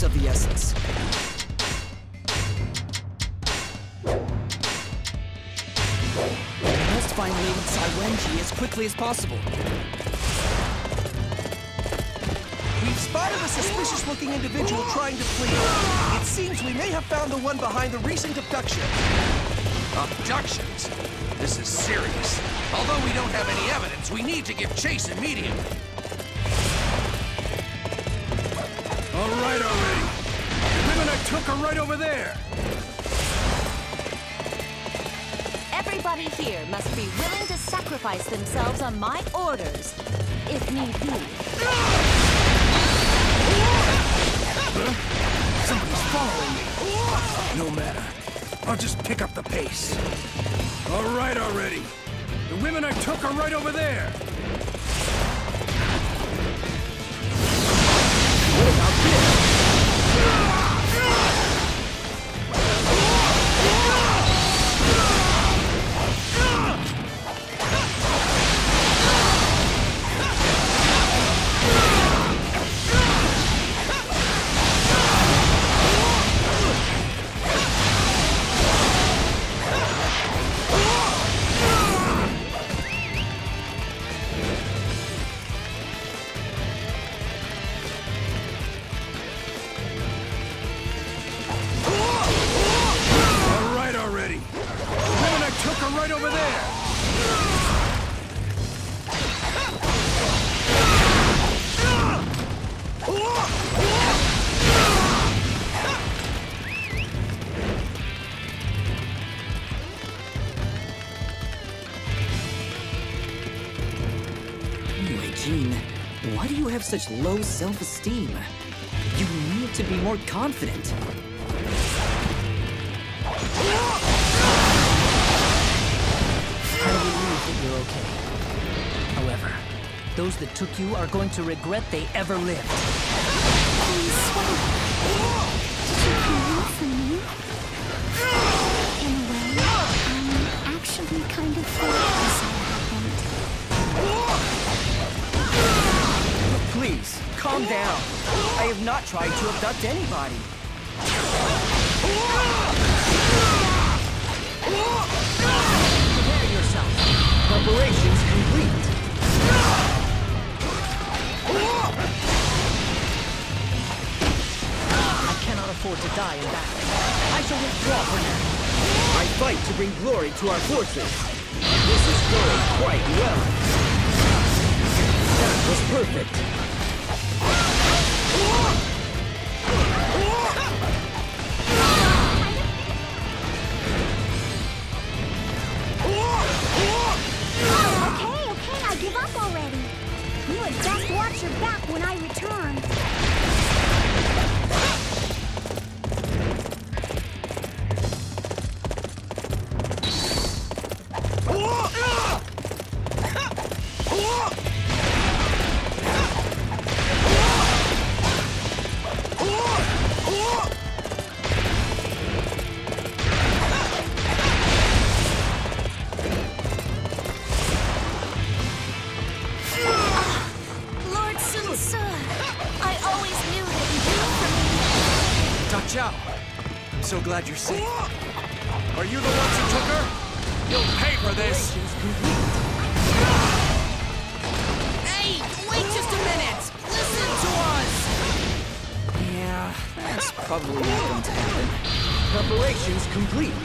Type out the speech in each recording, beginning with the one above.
of the essence. We must find Lady Cai Wenji as quickly as possible. We've spotted a suspicious-looking individual trying to flee. It seems we may have found the one behind the recent abduction. Abductions? This is serious. Although we don't have any evidence, we need to give chase immediately. All right already. The women I took are right over there. Everybody here must be willing to sacrifice themselves on my orders, if need be. Huh? Somebody's following me. No matter. I'll just pick up the pace. All right already. The women I took are right over there. What about this? Right over there! Yue Jin, why do you have such low self-esteem? You need to be more confident. I believe that you're okay. However, those that took you are going to regret they ever lived. Please stop. Did you come here for me? In a way, I'm actually kind of glad this all happened. Please, calm down. I have not tried to abduct anybody. Prepare yourself. Preparations complete. I cannot afford to die in battle. I shall withdraw for now. I fight to bring glory to our forces. This is going quite well. That was perfect. Okay, I give up already. You had best watch your back when I return. Daqiao, I'm so glad you're safe. Are you the ones who took her? You'll pay for this! Hey, wait just a minute! Listen to us! Yeah, that's probably not going to happen. Preparations complete.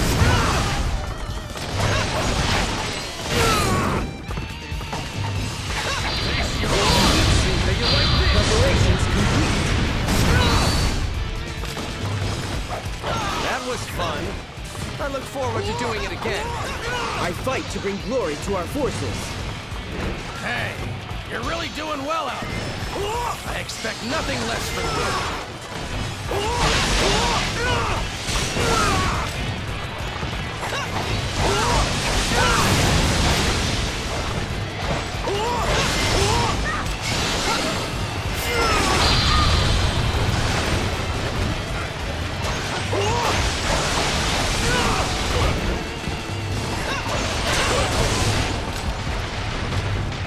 Preparations complete. That was fun. I look forward to doing it again. I fight to bring glory to our forces. Hey, you're really doing well out there. I expect nothing less from you.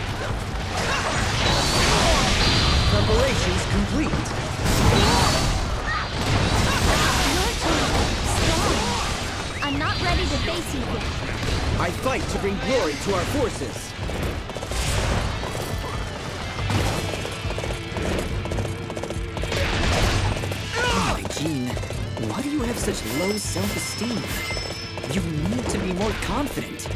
Preparations complete. Cleared the base here. I fight to bring glory to our forces. Yue Jin, why do you have such low self-esteem? You need to be more confident.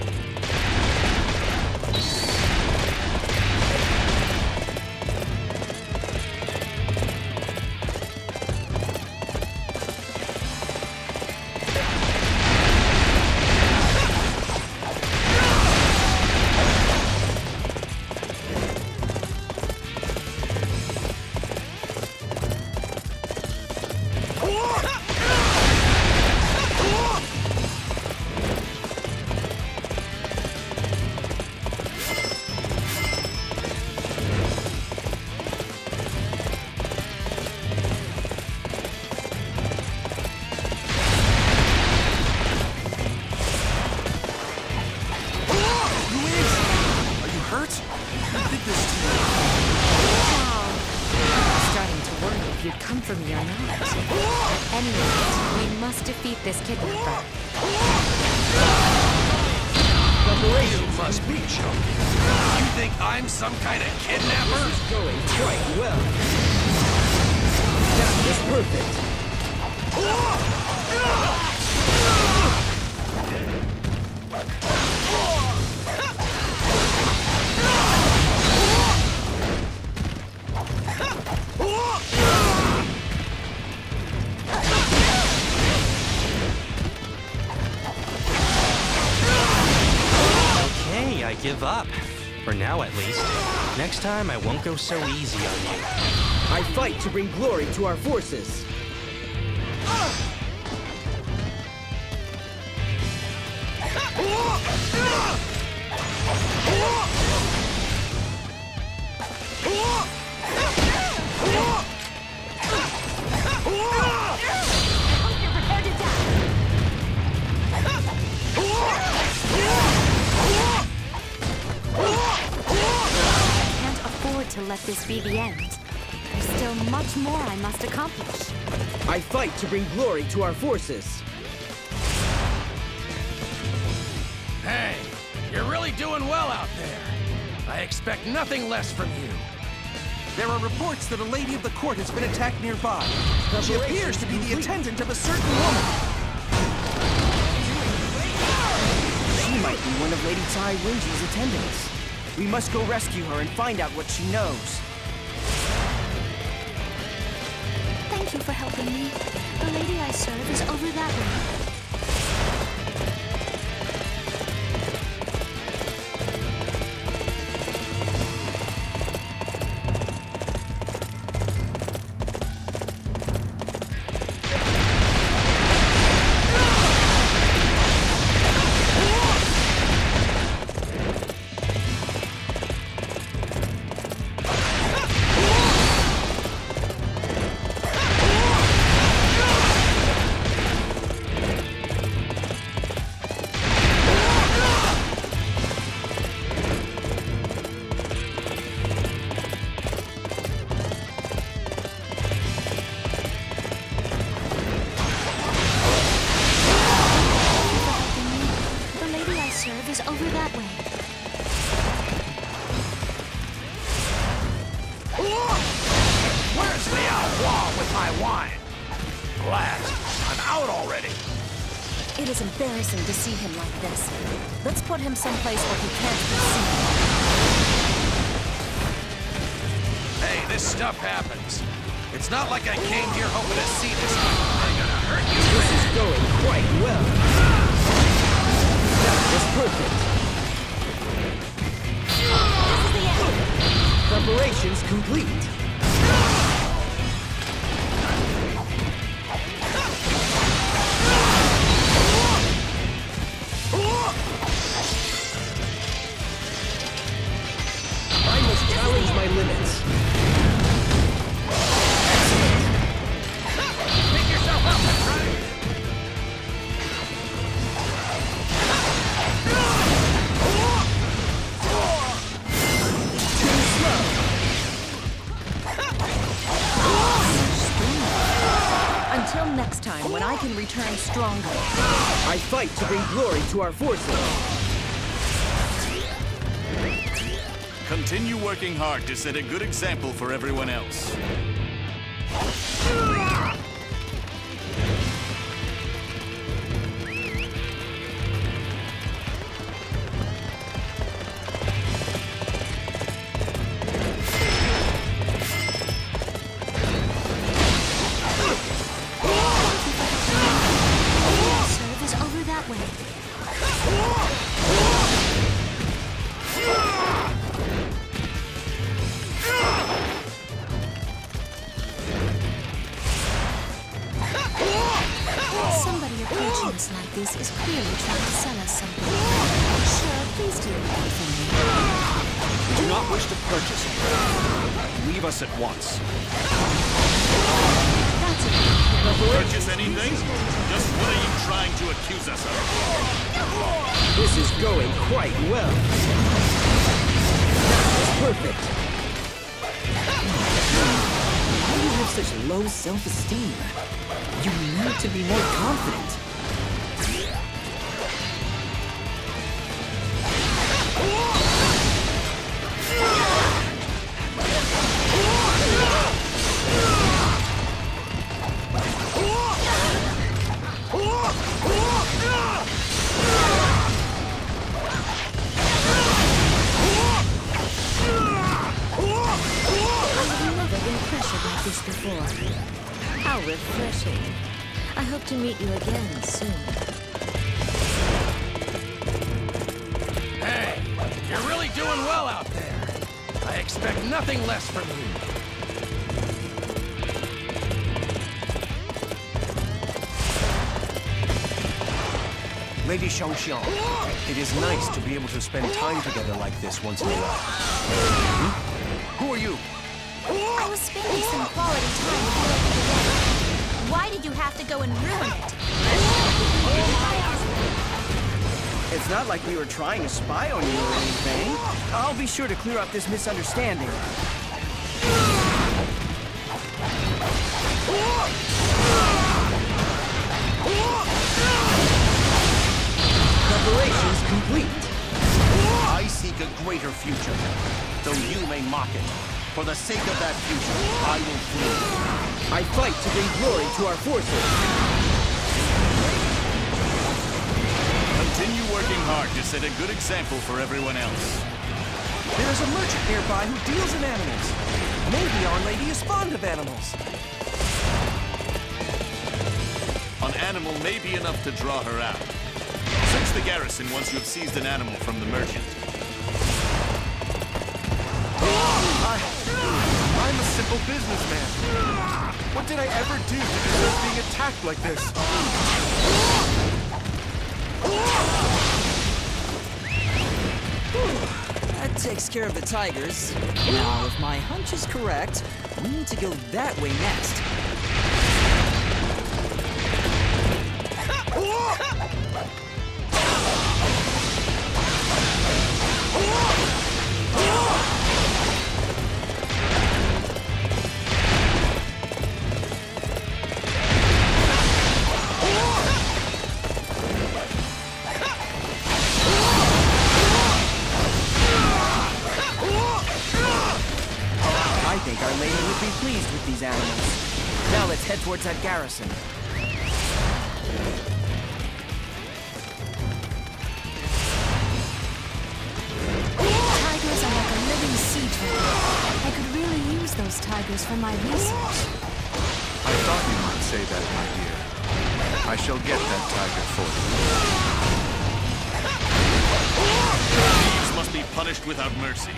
This kidnapper. You must be joking. You think I'm some kind of kidnapper? This is going quite well. That was perfect. I give up. For now, at least. Next time, I won't go so easy on you. I fight to bring glory to our forces. To let this be the end. There's still much more I must accomplish. I fight to bring glory to our forces. Hey, you're really doing well out there. I expect nothing less from you. There are reports that a lady of the court has been attacked nearby. She appears to be the attendant of a certain woman. She might be one of Lady Cai Wenji's attendants. We must go rescue her and find out what she knows. Thank you for helping me. The lady I serve is over that way. It is embarrassing to see him like this. Let's put him someplace where he can't be seen. Hey, this stuff happens. It's not like I came here hoping to see this. I'm gonna hurt you. This is going quite well. That was perfect. This is the end. Preparations complete. I must challenge my limits. Pick yourself up and run. Too slow. next time when I can return stronger. I fight to bring glory to our forces. Continue working hard to set a good example for everyone else. Serve is over that way. Somebody approaching us like this is clearly trying to sell us something. Sure, please do that for me. We do not wish to purchase it. Leave us at once. That's it. Purchase anything? Just what are you trying to accuse us of? This is going quite well. That was perfect. Why do you have such low self-esteem? You need to be more confident. I've never been pressured like this before. How refreshing. I hope to meet you again soon. Hey, you're really doing well out there. I expect nothing less from you. Lady Shangxiang, it is nice to be able to spend time together like this once in a while. Who are you? I was spending some quality time with you together. Why did you have to go and ruin it? It's not like we were trying to spy on you or anything. I'll be sure to clear up this misunderstanding. Preparations complete. I seek a greater future, though you may mock it. For the sake of that future, I will flee. I fight to bring glory to our forces. Continue working hard to set a good example for everyone else. There's a merchant nearby who deals in animals. Maybe Our Lady is fond of animals. An animal may be enough to draw her out. Search the garrison once you have seized an animal from the merchant. I'm a simple businessman. What did I ever do to deserve being attacked like this? That takes care of the tigers. Now, if my hunch is correct, we need to go that way next. I think Our Lady would be pleased with these animals. Now let's head towards that garrison. Tigers are like a living sea turtle. I could really use those tigers for my research. I thought you might say that, my dear. I shall get that tiger for you. Thieves must be punished without mercy.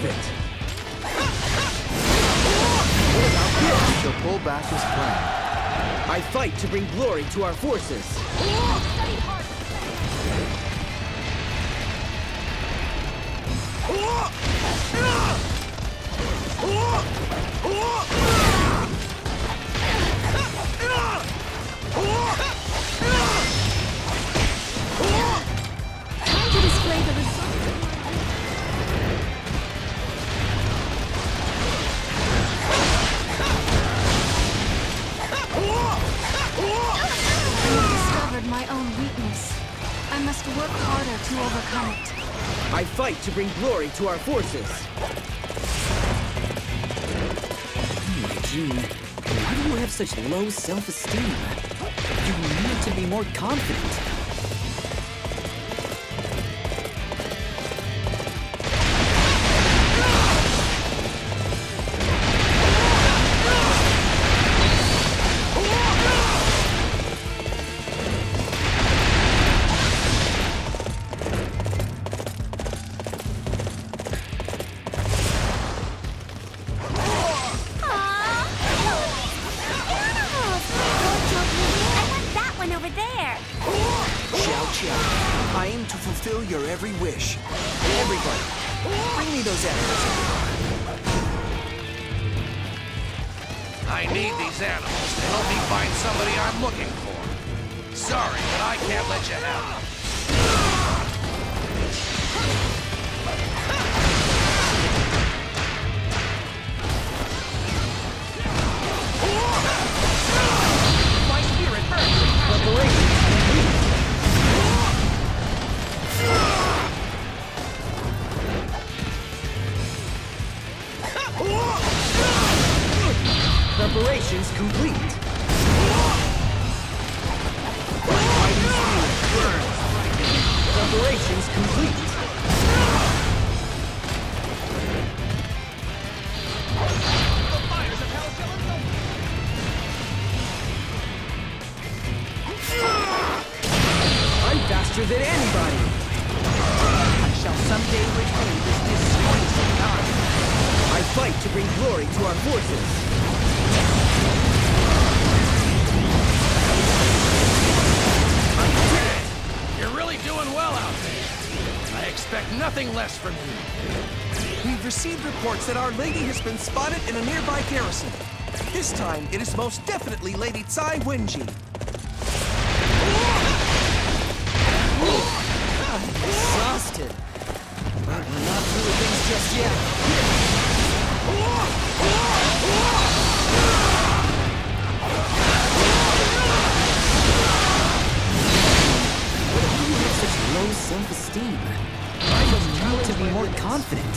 perfect. What about this? She'll pull back as planned. I fight to bring glory to our forces. Time to display the result. My own weakness. I must work harder to overcome it. I fight to bring glory to our forces. Yue Jin, why do you have such low self-esteem? You need to be more confident. Xiaoqiao, I aim to fulfill your every wish. Everybody, bring me those animals. I need these animals to help me find somebody I'm looking for. Sorry, but I can't let you have them. My spirit burns. Preparation complete. Preparations complete. Fighting spirit burns. Preparations complete. I'm faster than anybody. I shall someday reclaim this disgraceful time. I fight to bring glory to our forces. I did it! You're really doing well out there. I expect nothing less from you. We've received reports that Our Lady has been spotted in a nearby garrison. This time, it is most definitely Lady Cai Wenji. I'm exhausted. But we're not through with things just yet. Why do you have such low self-esteem? I just need to be more confident.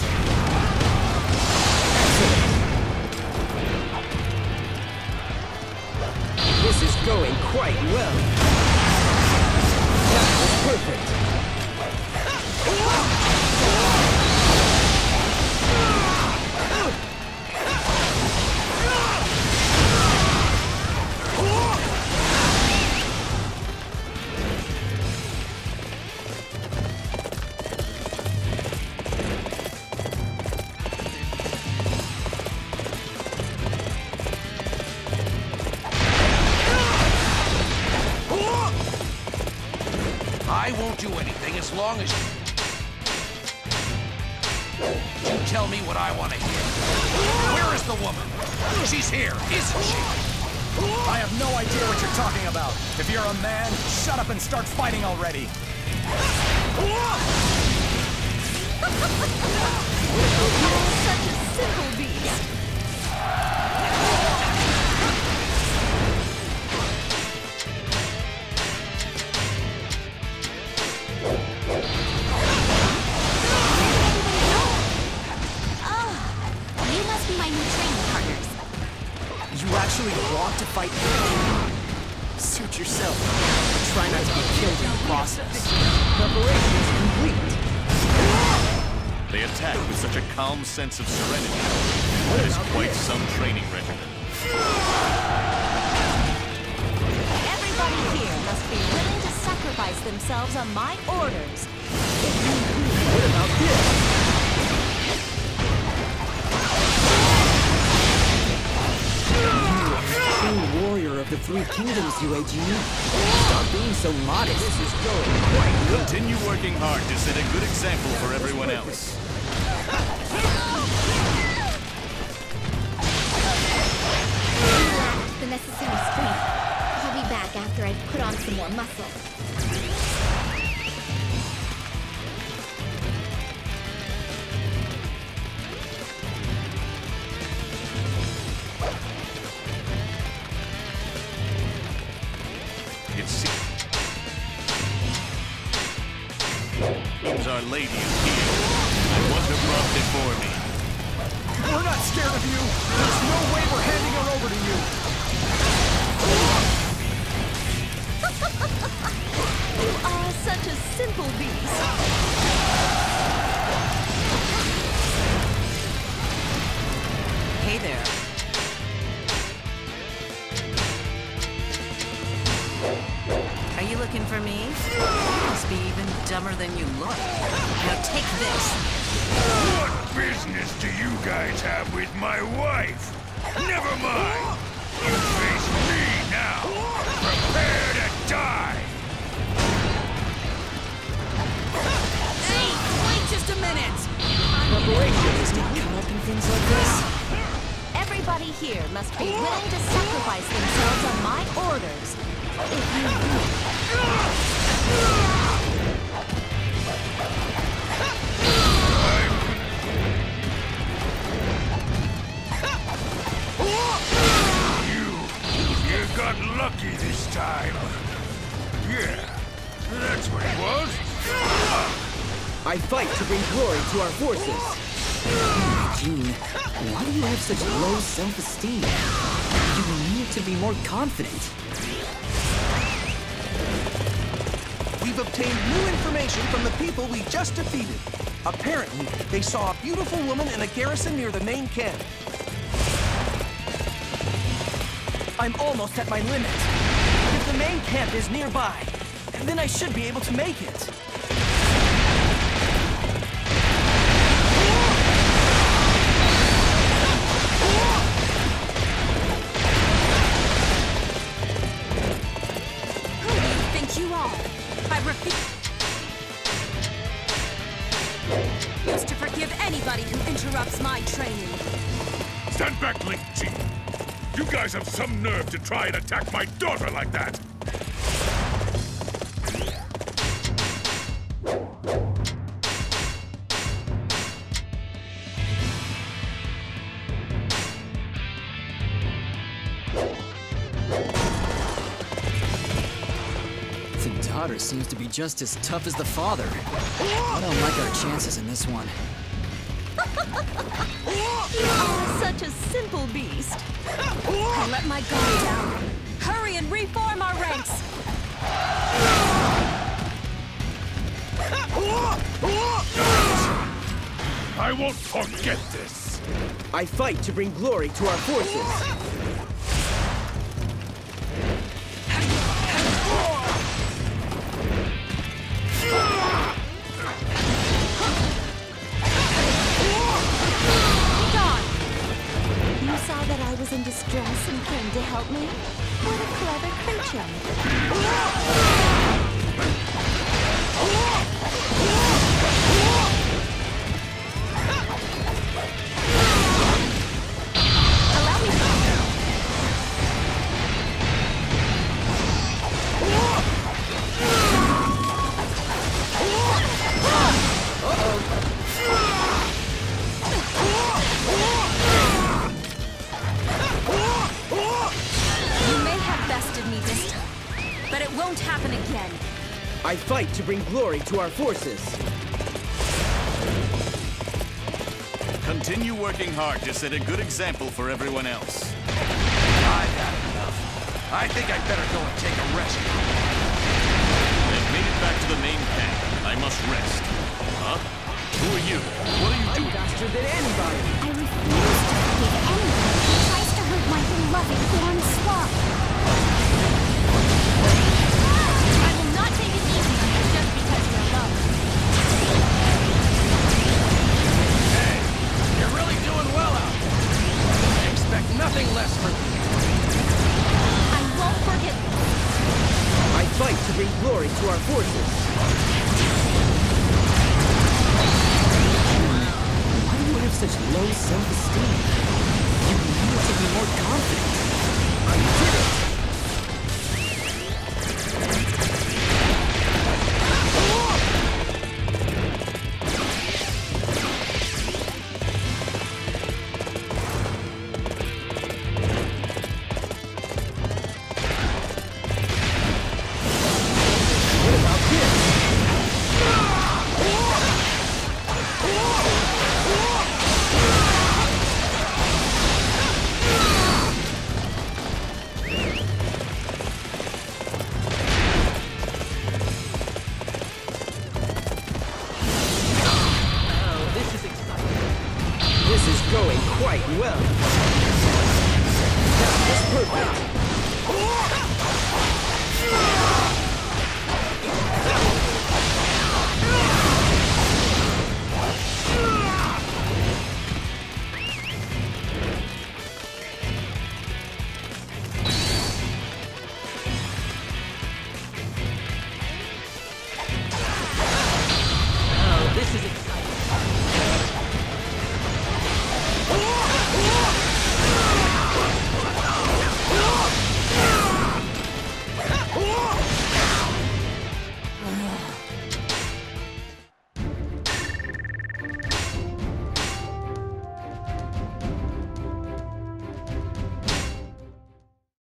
This is going quite well. That was perfect. I won't do anything as long as you tell me what I want to hear. Where is the woman? She's here, isn't she? I have no idea what you're talking about. If you're a man, shut up and start fighting already. Such a simple beast. You must be my new training partners. You actually want to fight me? Suit yourself. Try not to get killed in the process. Preparations complete. They attack with such a calm sense of serenity. That is quite some training regimen. Everybody here must be willing to sacrifice themselves on my orders. What about this? of the Three Kingdoms, Yue Jin. Stop being so modest. This is going quite well. Continue working hard to set a good example for everyone else. The necessary strength. I'll be back after I've put on some more muscle. Seems Our Lady is here. I wonder who brought before me. We're not scared of you. There's no way we're handing her over to you. You are such a simple beast. Hey there. Are you looking for me? You must be even dumber than you look. Now take this. What business do you guys have with my wife? Never mind. You face me now. Prepare to die. Hey, wait just a minute. Preparations. Come up in things like this? Everybody here must be willing to sacrifice themselves on my orders. If you You got lucky this time. Yeah, that's what it was. I fight to bring glory to our forces. Jin, why do you have such low self-esteem? You need to be more confident. We've obtained new information from the people we just defeated. Apparently, they saw a beautiful woman in a garrison near the main camp. I'm almost at my limit. If the main camp is nearby, then I should be able to make it. Who do you think you are? I refuse to forgive anybody who interrupts my training. Stand back, Linqi. You guys have some nerve to try and attack my daughter like that. The daughter seems to be just as tough as the father. I don't like our chances in this one. You are such a simple beast. I let my guard down. Hurry and reform our ranks. I won't forget this. I fight to bring glory to our forces. You saw that I was in distress and came to help me? What a clever creature. Allow me me this time, but it won't happen again. I fight to bring glory to our forces. Continue working hard to set a good example for everyone else. I've had enough. I think I'd better go and take a rest. I've made it back to the main camp. I must rest. Huh? Who are you? What are you I'm doing? faster than anybody. I refuse to forgive anyone who tries to hurt my beloved Guan Swap. I will not take it easy on you just because you're alone. Hey, you're really doing well out there. I expect nothing less from you. I won't forces. Why do you have such low self-esteem? You need to be more confident. I did it! This is going quite well. That was perfect.